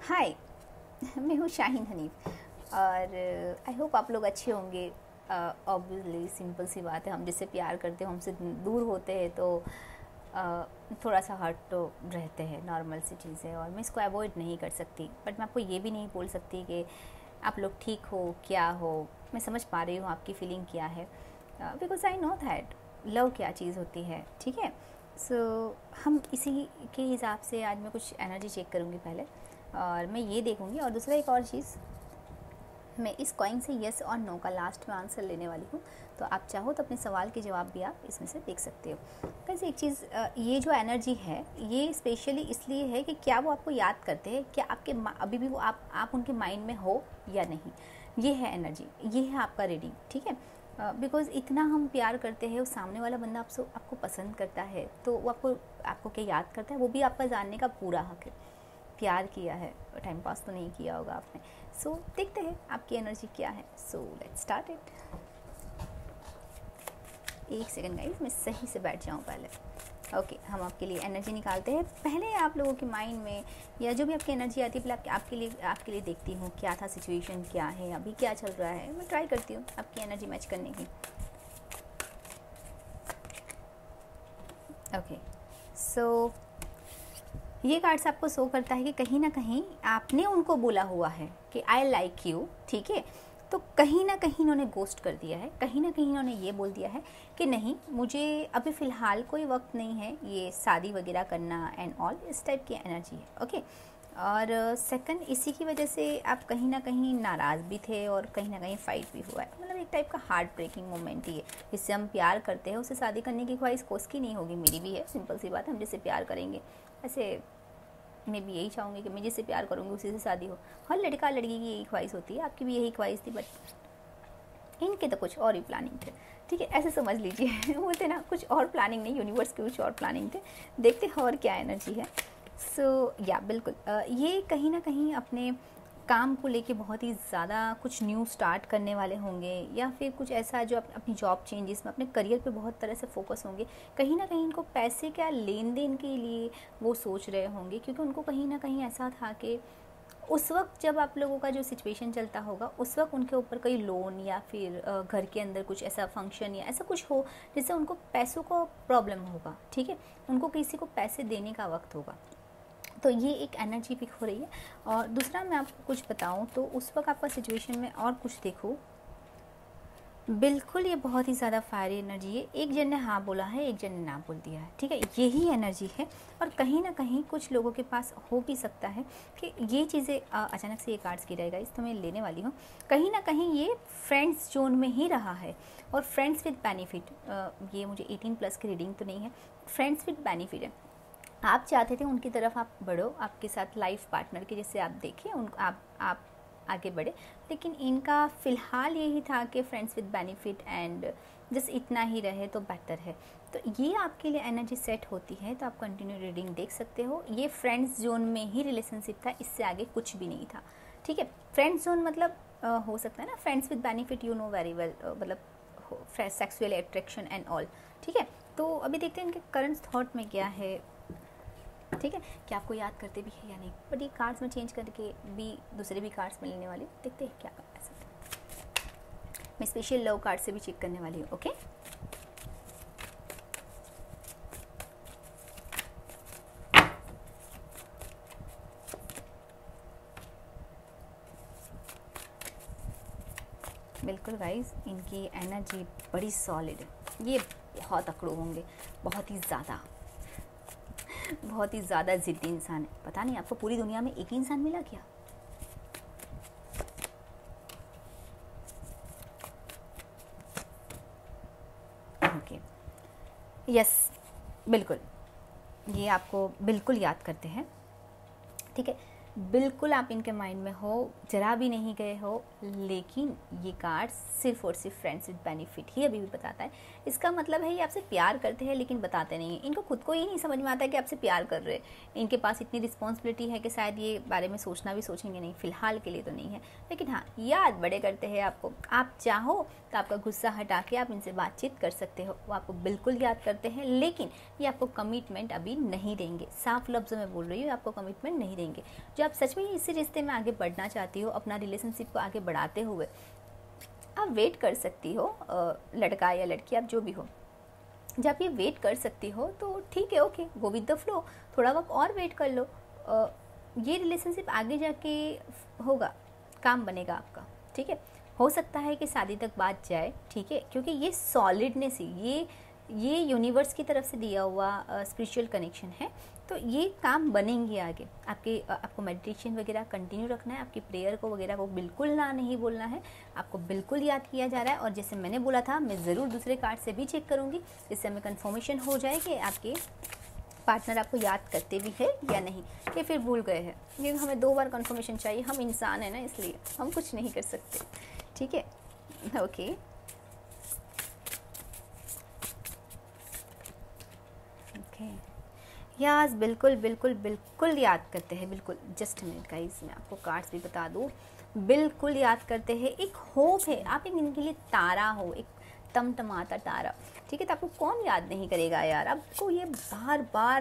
हाय मैं हूँ शाहीन हनीफ और आई होप आप लोग अच्छे होंगे। ऑब्वियसली सिंपल सी बात है, हम जिससे प्यार करते हैं हमसे दूर होते हैं तो थोड़ा सा हर्ट तो रहते हैं, नॉर्मल सी चीज़ है और मैं इसको अवॉइड नहीं कर सकती। बट मैं आपको ये भी नहीं बोल सकती कि आप लोग ठीक हो क्या हो। मैं समझ पा रही हूँ आपकी फीलिंग क्या है, because I know that love क्या चीज़ होती है। ठीक है, सो हम इसी के हिसाब से आज मैं कुछ एनर्जी चेक करूँगी पहले, और मैं ये देखूँगी। और दूसरा एक और चीज़, मैं इस कॉइन से येस और नो का लास्ट में आंसर लेने वाली हूँ, तो आप चाहो तो अपने सवाल के जवाब भी आप इसमें से देख सकते हो। कैसे एक चीज़, ये जो एनर्जी है ये स्पेशली इसलिए है कि क्या वो आपको याद करते हैं, क्या आपके अभी भी वो आप उनके माइंड में हो या नहीं। ये है एनर्जी, ये है आपका रीडिंग। ठीक है, बिकॉज़ इतना हम प्यार करते हैं, उस सामने वाला बंदा आपको पसंद करता है तो वो आपको क्या याद करता है, वो भी आपका जानने का पूरा हक है। प्यार किया है, टाइम पास तो नहीं किया होगा आपने। सो देखते हैं आपकी एनर्जी क्या है। So let's start it. एक सेकंड गाइस, मैं सही से बैठ जाऊँ पहले। ओके, हम आपके लिए एनर्जी निकालते हैं। पहले आप लोगों के माइंड में या जो भी आपकी एनर्जी आती है, पहले आपके लिए देखती हूँ क्या था सिचुएशन, क्या है अभी, क्या चल रहा है। मैं ट्राई करती हूँ आपकी एनर्जी मैच करने की। ओके, सो ये कार्ड्स आपको शो करता है कि कहीं ना कहीं आपने उनको बोला हुआ है कि आई लाइक यू। ठीक है, तो कहीं ना कहीं इन्होंने गोस्ट कर दिया है, कहीं ना कहीं इन्होंने ये बोल दिया है कि नहीं, मुझे अभी फ़िलहाल कोई वक्त नहीं है ये शादी वगैरह करना एंड ऑल, इस टाइप की एनर्जी है। ओके, और सेकंड, इसी की वजह से आप कहीं ना कहीं नाराज़ भी थे और कहीं ना कहीं फ़ाइट भी हुआ है। मतलब एक टाइप का हार्ट ब्रेकिंग मोमेंट ही है। जिससे हम प्यार करते हैं उससे शादी करने की ख्वाहिश कोसकी नहीं होगी, मेरी भी है। सिंपल सी बात है, हम जिससे प्यार करेंगे, ऐसे मैं भी यही चाहूँगी कि मैं जिससे प्यार करूँगी उसी से शादी हो। हर लड़का लड़की की यही ख्वाहिश होती है, आपकी भी यही ख्वाहिश थी, बट इनके तो कुछ और ही प्लानिंग थे। ठीक है, ऐसे समझ लीजिए। बोलते ना, कुछ और प्लानिंग नहीं, यूनिवर्स के कुछ और प्लानिंग थे। देखते हैं और क्या एनर्जी है। सो या बिल्कुल, ये कहीं ना कहीं अपने काम को लेके बहुत ही ज़्यादा कुछ न्यू स्टार्ट करने वाले होंगे, या फिर कुछ ऐसा जो अपनी जॉब चेंजेस में, अपने करियर पे बहुत तरह से फोकस होंगे। कहीं ना कहीं इनको पैसे का लेन देन के लिए वो सोच रहे होंगे, क्योंकि उनको कहीं ना कहीं ऐसा था कि उस वक्त जब आप लोगों का जो सिचुएशन चलता होगा, उस वक्त उनके ऊपर कोई लोन या फिर घर के अंदर कुछ ऐसा फंक्शन या ऐसा कुछ हो जिससे उनको पैसों को प्रॉब्लम होगा। ठीक है, उनको किसी को पैसे देने का वक्त होगा, तो ये एक एनर्जी पिक हो रही है। और दूसरा मैं आपको कुछ बताऊं तो उस वक्त आपका सिचुएशन में और कुछ देखो, बिल्कुल ये बहुत ही ज़्यादा फायरी एनर्जी है। एक जन ने हाँ बोला है, एक जन ने ना बोल दिया है। ठीक है, यही एनर्जी है। और कहीं ना कहीं कुछ लोगों के पास हो भी सकता है कि ये चीज़ें अचानक से ये कार्ड्स गिरेगा, इस तो मैं लेने वाली हूँ। कहीं ना कहीं ये फ्रेंड्स जोन में ही रहा है, और फ्रेंड्स विद बेनिफिट, ये मुझे 18+ की रीडिंग तो नहीं है, फ्रेंड्स विद बेनिफिट है। आप चाहते थे उनकी तरफ आप बढ़ो, आपके साथ लाइफ पार्टनर के जैसे आप देखें उनको, आप आगे बढ़े। लेकिन इनका फ़िलहाल यही था कि friends with benefit and just इतना ही रहे तो बेटर है। तो ये आपके लिए एनर्जी सेट होती है, तो आप कंटिन्यू रीडिंग देख सकते हो। ये फ्रेंड्स जोन में ही रिलेशनशिप था, इससे आगे कुछ भी नहीं था। ठीक है, फ्रेंड्स जोन मतलब हो सकता है ना, friends with benefit, you know very well, मतलब सेक्सुअल अट्रैक्शन एंड ऑल। ठीक है, तो अभी देखते हैं इनके करंट थॉट में क्या है। ठीक है, कि आपको याद करते भी है या नहीं। बट ये कार्ड्स में चेंज करके भी दूसरे भी कार्ड्स में लेने वाली, देखते हैं क्या कर सकते हैं। मैं स्पेशल लव कार्ड से भी चेक करने वाली हूँ। ओके, बिल्कुल गाइस, इनकी एनर्जी बड़ी सॉलिड है। ये बहुत अकड़ू होंगे, बहुत ही ज़्यादा, बहुत ही ज़्यादा ज़िद्दी इंसान है। पता नहीं आपको पूरी दुनिया में एक ही इंसान मिला क्या? ओके, यस, बिल्कुल, ये आपको बिल्कुल याद करते हैं। ठीक है, बिल्कुल आप इनके माइंड में हो, जरा भी नहीं गए हो। लेकिन ये कार्ड सिर्फ और सिर्फ फ्रेंड्स विद बेनिफिट ही अभी भी बताता है। इसका मतलब है ये आपसे प्यार करते हैं लेकिन बताते नहीं हैं। इनको खुद को ही नहीं समझ में आता है कि आपसे प्यार कर रहे हैं। इनके पास इतनी रिस्पॉन्सिबिलिटी है कि शायद ये बारे में सोचना भी सोचेंगे नहीं, फिलहाल के लिए तो नहीं है। लेकिन हाँ, याद बड़े करते हैं आपको। आप चाहो तो आपका गुस्सा हटा के आप इनसे बातचीत कर सकते हो। वो आपको बिल्कुल याद करते हैं, लेकिन ये आपको कमिटमेंट अभी नहीं देंगे। साफ लफ्ज़ों में बोल रही हूँ, आपको कमिटमेंट नहीं देंगे। जो आप सच में इसी रिश्ते में आगे बढ़ना चाहती हो, अपना रिलेशनशिप को आगे बढ़ाते हुए, आप वेट कर सकती हो, लड़का या लड़की आप जो भी हो, जब ये वेट कर सकती हो तो ठीक है, okay, go with the flow, थोड़ा वक्त और वेट कर लो। ये रिलेशनशिप आगे जाके होगा, काम बनेगा आपका, ठीक है। हो सकता है कि शादी तक बात जाए, ठीक है, क्योंकि ये सॉलिडनेस ही, ये यूनिवर्स की तरफ से दिया हुआ स्पिरिचुअल कनेक्शन है, तो ये काम बनेंगे आगे। आपको मेडिटेशन वगैरह कंटिन्यू रखना है, आपकी प्रेयर को वगैरह को बिल्कुल ना नहीं बोलना है, आपको बिल्कुल याद किया जा रहा है। और जैसे मैंने बोला था, मैं ज़रूर दूसरे कार्ड से भी चेक करूँगी, इससे हमें कन्फर्मेशन हो जाए कि आपके पार्टनर आपको याद करते भी है या नहीं, कि फिर भूल गए हैं, क्योंकि हमें 2 बार कन्फर्मेशन चाहिए, हम इंसान हैं ना, इसलिए हम कुछ नहीं कर सकते, ठीक है। ओके, यास बिल्कुल बिल्कुल बिल्कुल याद करते हैं, बिल्कुल। जस्ट मिनट गाइस, मैं आपको कार्ड्स भी बता दूँ, बिल्कुल याद करते हैं। एक होप है, आप एक इनके लिए तारा हो, एक टमटमाता तारा, ठीक है। तो आपको कौन याद नहीं करेगा यार, आपको ये बार बार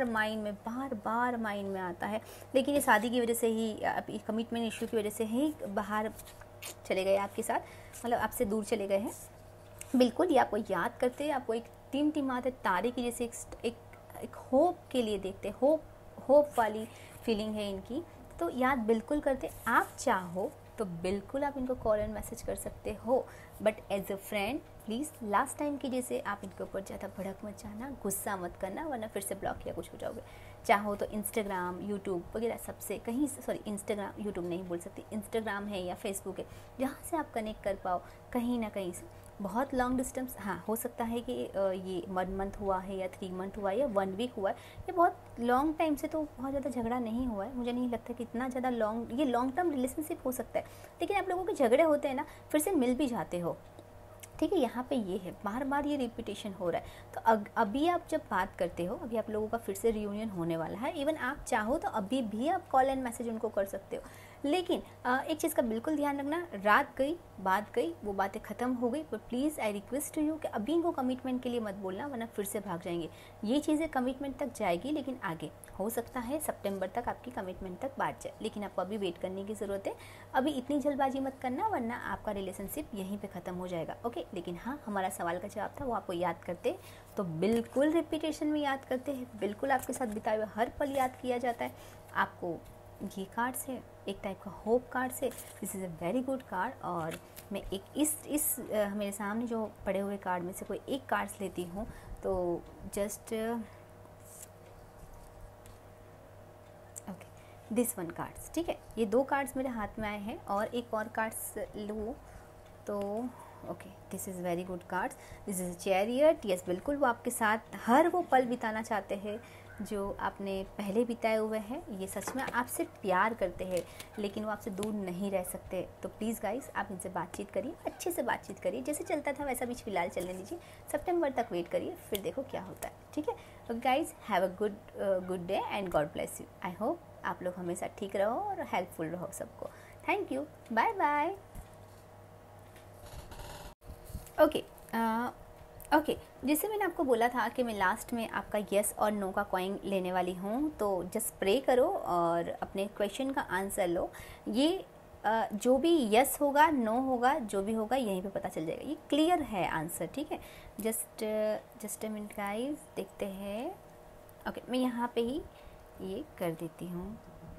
माइंड में आता है, लेकिन ये शादी की वजह से ही, कमिटमेंट इशू की वजह से ही बाहर चले गए आपके साथ, मतलब आपसे दूर चले गए हैं। बिल्कुल ये आपको याद करते हैं, आपको एक टिमटिमाते तारे की जैसे एक होप के लिए देखते, होप वाली फीलिंग है इनकी, तो याद बिल्कुल करते। आप चाहो तो बिल्कुल आप इनको कॉल एंड मैसेज कर सकते हो, but as a friend please last time की जैसे आप इनके ऊपर ज़्यादा भड़क मत जाना, गुस्सा मत करना, वरना फिर से ब्लॉक या कुछ हो जाओगे। चाहो तो इंस्टाग्राम, यूट्यूब वगैरह सबसे कहीं, सॉरी इंस्टाग्राम यूट्यूब नहीं बोल सकती, इंस्टाग्राम है या फेसबुक है, जहाँ से आप कनेक्ट कर पाओ कहीं ना कहीं से। बहुत लॉन्ग डिस्टेंस, हाँ हो सकता है कि ये 1 मंथ हुआ है या 3 मंथ हुआ है या 1 वीक हुआ है, ये बहुत लॉन्ग टाइम से तो बहुत ज़्यादा झगड़ा नहीं हुआ है, मुझे नहीं लगता कि इतना ज़्यादा लॉन्ग, ये लॉन्ग टर्म रिलेशनशिप हो सकता है। लेकिन आप लोगों के झगड़े होते हैं ना, फिर से मिल भी जाते हो, ठीक है। यहाँ पे ये है, बार बार ये रिपीटेशन हो रहा है, तो अभी आप जब बात करते हो, अभी आप लोगों का फिर से रियूनियन होने वाला है। इवन आप चाहो तो अभी भी आप कॉल एंड मैसेज उनको कर सकते हो, लेकिन एक चीज़ का बिल्कुल ध्यान रखना, रात गई बात गई, वो बातें ख़त्म हो गई, पर please I request to you कि अभी इनको कमिटमेंट के लिए मत बोलना, वरना फिर से भाग जाएंगे। ये चीज़ें कमिटमेंट तक जाएगी, लेकिन आगे हो सकता है सितंबर तक आपकी कमिटमेंट तक बात जाए, लेकिन आपको अभी वेट करने की ज़रूरत है। अभी इतनी जल्दबाजी मत करना, वरना आपका रिलेशनशिप यहीं पे ख़त्म हो जाएगा, ओके। लेकिन हाँ, हमारा सवाल का जवाब था, वो आपको याद करते तो बिल्कुल रिपीटेशन में याद करते हैं, बिल्कुल आपके साथ बिताए हुए हर पल याद किया जाता है। आपको ये कार्ड्स है, एक टाइप का होप कार्ड्स है, this is a very good card. और मैं एक इस मेरे सामने जो पड़े हुए कार्ड में से कोई एक कार्ड्स लेती हूँ, तो just okay this one cards, ठीक है। ये 2 कार्ड्स मेरे हाथ में आए हैं, और एक और कार्ड्स लूँ तो okay, this is very good cards, this is chariot. Yes बिल्कुल, वो आपके साथ हर वो पल बिताना चाहते हैं जो आपने पहले बिताए हुए हैं। ये सच में आपसे प्यार करते हैं, लेकिन वो आपसे दूर नहीं रह सकते। तो प्लीज़ गाइस, आप इनसे बातचीत करिए, अच्छे से बातचीत करिए, जैसे चलता था वैसा भी फिलहाल चलने दीजिए, सितंबर तक वेट करिए, फिर देखो क्या होता है, ठीक है। तो guys, have a good day and god bless you. I hope आप लोग हमेशा ठीक रहो और हेल्पफुल रहो सबको। Thank you, bye bye. Okay, जैसे मैंने आपको बोला था कि मैं लास्ट में आपका येस और नो का कॉइन लेने वाली हूँ, तो जस्ट प्रे करो और अपने क्वेश्चन का आंसर लो। ये जो भी येस होगा, नो होगा, जो भी होगा यहीं पे पता चल जाएगा, ये क्लियर है आंसर, ठीक है। जस्ट अ मिनट गाइस, देखते हैं। ओके, मैं यहाँ पे ही ये कर देती हूँ।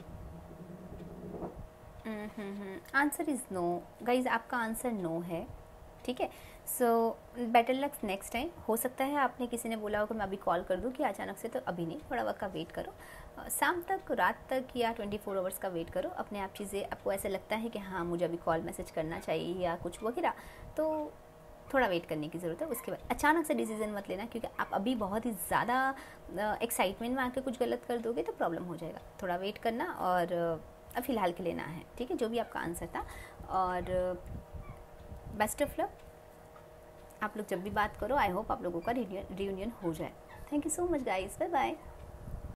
आंसर इज़ नो गाइस, आपका आंसर नो है, ठीक है। So better luck next time. हो सकता है आपने किसी ने बोला हो कि मैं अभी कॉल कर दूं कि अचानक से, तो अभी नहीं, थोड़ा वक्त का वेट करो, शाम तक, रात तक या 24 आवर्स का वेट करो। अपने आप चीज़ें, आपको ऐसा लगता है कि हाँ मुझे अभी कॉल मैसेज करना चाहिए या कुछ वगैरह, तो थोड़ा वेट करने की ज़रूरत है। उसके बाद अचानक से डिसीजन मत लेना, क्योंकि आप अभी बहुत ही ज़्यादा एक्साइटमेंट में आके कुछ गलत कर दोगे तो प्रॉब्लम हो जाएगा। थोड़ा वेट करना और अब फ़िलहाल के लेना है, ठीक है, जो भी आपका आंसर था। और बेस्ट ऑफ लक। आप लोग जब भी बात करो, आई होप आप लोगों का रियूनियन हो जाए। Thank you so much guys, bye bye.